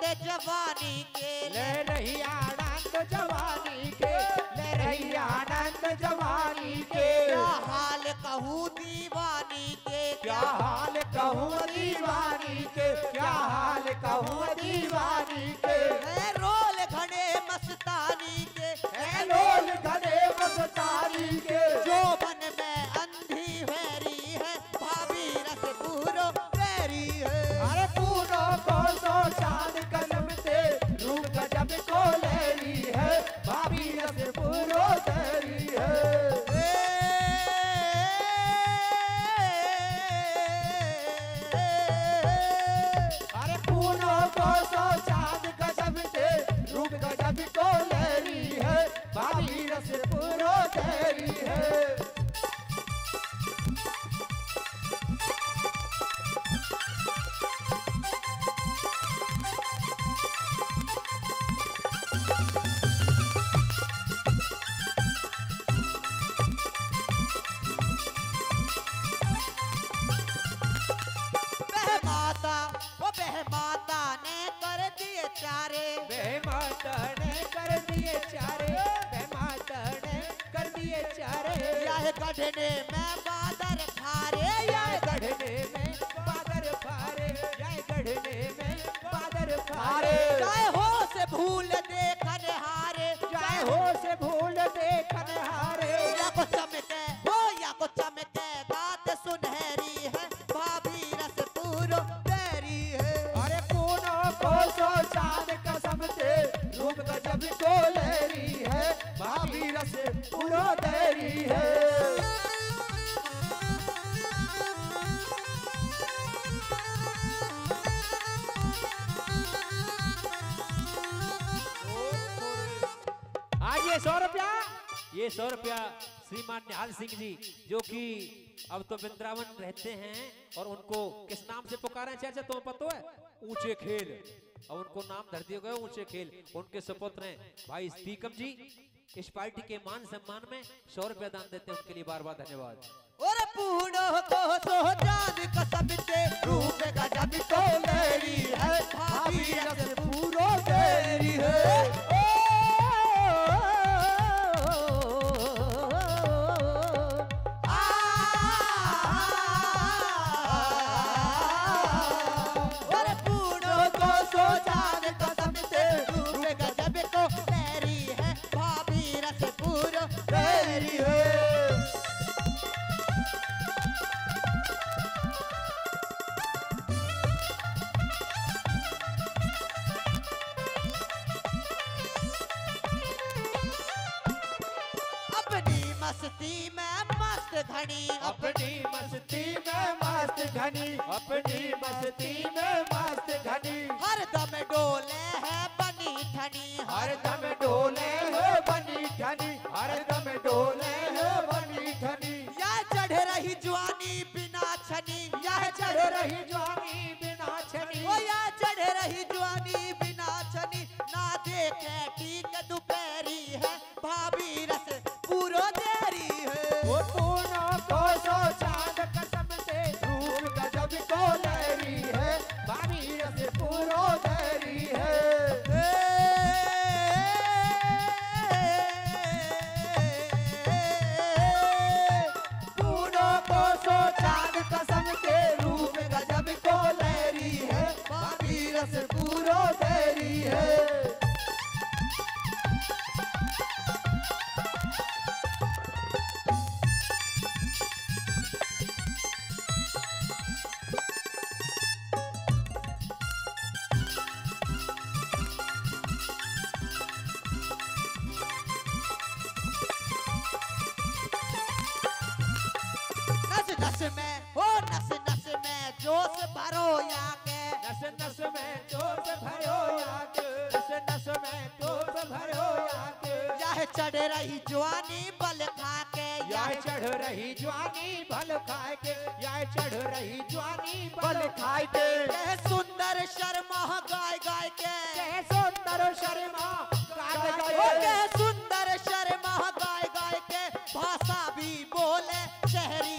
जवानी के, ले रही आनंद जवानी के, ले रही आनंद जवानी के। क्या हाल कहूँ दीवानी के, क्या हाल कहूँ दीवानी के, क्या हाल कहूँ दीवानी के। है रोल घने मस्तानी के, है रोल घने मस्तानी के। जो बन में अंधी वैरी है, भाभी रस पूरो तेरी है। अरे पूरो को सो चांद कदम से, रूप गजब को ले रही है, भाभी रस पूरो तेरी है। अरे पूरो को सो चांद कदम से, रूप गजब को ले रही है, भाभी रस पूरो तेरी है। माता ने कर दिए चारे, माता ने कर दिए चारे, माता ने कर दिए चारे। यह गढ़ने में बादर फारे, यह गढ़ने में बादर फारे, यह गढ़ने में बादर फारे। चाहे हो से भूल देखन हारे, चाहे हो से भूल देखन हारे। या को चमके हो या को चमके बात सुनहरी है, भाभी रस पूरो तेरी है। अरे पूनो को सो चांद कसम से, रूप गजब को ले रही है, भाभी रस पूरो तेरी है। आज ये 100 रुपया, ये 100 रुपया श्रीमान निहाल सिंह जी, जो कि अब तो वृंदावन रहते हैं, और उनको किस नाम से पुकारा है चाचा तुम्हें पता है? ऊंचे खेल। और उनको नाम धर दिया गया ऊंचे खेल। उनके सुपुत्र हैं भाई स्पीकम जी, इस पार्टी के मान सम्मान में 100 रुपया दान देते हैं, उनके लिए बार बार धन्यवाद। और पूर्ण को सो चांद कसम से, रूप गजब को मेरी है, भाभी रस पूरो तेरी है। मस्ती में मस्त घनी, अपनी मस्ती में मस्त घनी, अपनी मस्ती में मस्त घनी। हर दम डोले है बनी ठनी, हर दम डोले है बनी ठनी, हर दम डोले है बनी ठनी। यह चढ़ रही जवानी बिना छनी, यह चढ़ रही जवानी बिना छनी। ओ यह चढ़ रही जवानी बिना छनी, ना देखे ठीक दोपहरी है, भाभी रस पूरो तेरी है। वो पूर्ण को सो चांद कसम से, रूप गजब को ले रही है, भाभी रस पूरो तेरी है। पूर्ण को सो चांद कसम से, रूप गजब को ले रही है, भाभी रस पूरो तेरी है। नस में हो नस नस में जोश भरो याके, नस नस में जोश भरो याके, नस नस में जोश भरो याके। यह चढ़ रही जवानी बल खाके, यह चढ़ रही जवानी बल खाए के, यह चढ़ रही जवानी बल खाए के। यह सुंदर शर्मा गाय गाय के, यह सुंदर शर्मा गाय गाय के, सुंदर शर्मा गाय गाय के, भाषा भी बोले शहरी